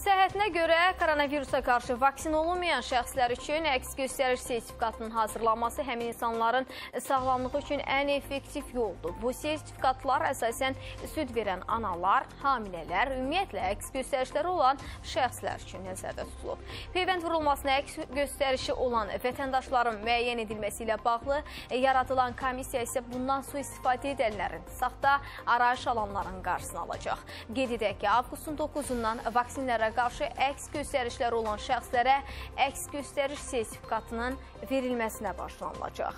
Səhhətinə görə koronavirusa qarşı vaksin olunmayan şəxslər üçün əks göstəriş sertifikatının hazırlanması həmin insanların sağlamlığı üçün ən effektiv yoldur. Bu sertifikatlar əsasən süd verən analar, hamilələr, ümumiyyətlə əks göstərişləri olan şəxslər üçün nəzərdə tutulub. Peyvənd vurulmasına əks göstərişi olan vətəndaşların müəyyən edilməsi ilə bağlı yaradılan komissiya isə bundan sui-istifadə edənlərin, saxta arayış alanların qarşısını alacaq. Qeyd edək ki, avqustun 9-undan vaksinlərə qarşı əks göstərişləri olan şəxslərə əks göstəriş sertifikatının verilməsinə başlanılacaq.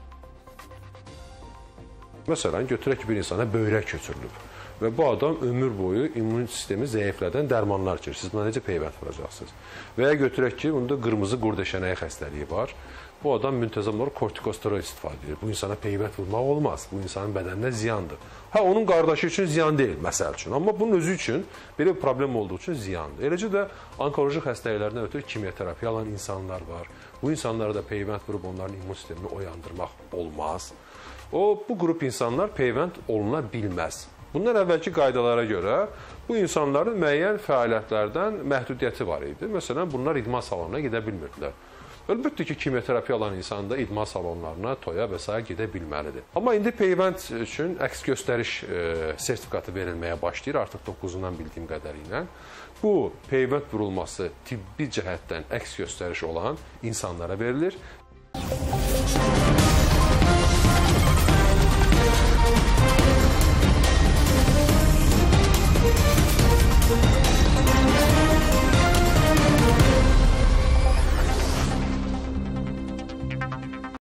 Məsələn, götürək ki, bir insana böyrək köçürülüb və bu adam ömür boyu immun sistemi zəiflədən dərmanlar içir. Siz buna necə peyvənd vuracaqsınız? Və ya götürək ki, bunda qırmızı qurdeşənəyi xəstəliyi var. Bu adam müntəzəm olaraq kortikosteroid istifadə edir. Bu insana peyvənd vurmaq olmaz. Bu insanın bədəninə ziyandır. Onun qardaşı üçün ziyan deyil, məsəl üçün. Amma bunun özü üçün belə bir problem olduğu üçün ziyandır. Eləcə də onkoloji xəstəliklərdən ötürü kimyoterapiya alan insanlar var. Bu insanlara da peyvənd vurub onların immun sistemini oyandırmaq olmaz. Bu qrup insanlar peyvənd oluna bilməz. Bundan əvvəlki qaydalara görə bu insanların müəyyən fəaliyyətlərdən məhdudiyyəti var idi. Məsələn, bunlar idman salonuna gedə bilmirdilər. Əlbəttə ki, kimyoterapiya alan insan da idman salonlarına, toya və s. gedə bilməlidir. Amma indi peyvənd üçün əks göstəriş sertifikatı verilməyə başlayır, artıq 9-undan bildiyim qədərilə. Bu, peyvənd vurulması tibbi cəhətdən əks göstəriş olan insanlara verilir.